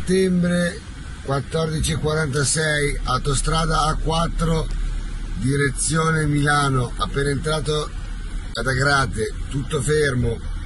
settembre, 14:46, autostrada A4, direzione Milano, appena entrato ad Agrate, tutto fermo.